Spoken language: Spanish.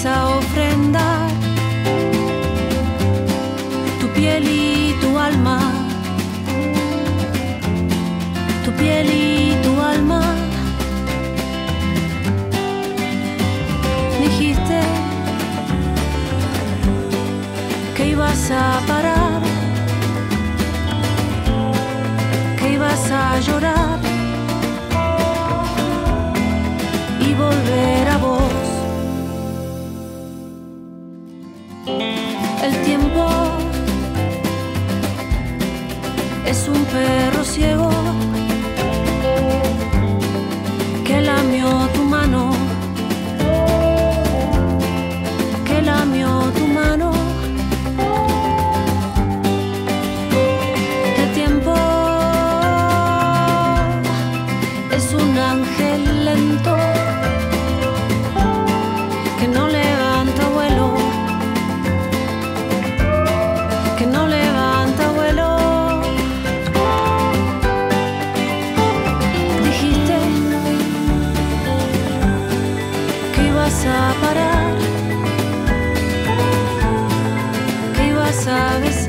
ibas a ofrendar tu piel y tu alma, tu piel y tu alma. Dijiste que ibas a parar, que ibas a llorar y volver a vos. El tiempo es un perro ciego que lamió tu mano, que lamió tu mano. El tiempo es un ángel lento que no levanta vuelo, que no levanta vuelo. Dijiste que ibas a parar, que ibas a besar